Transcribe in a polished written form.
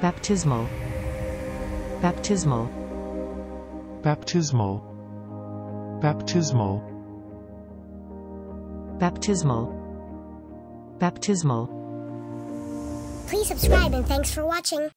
baptismal, baptismal, baptismal, baptismal, baptismal, baptismal. Please subscribe and thanks for watching.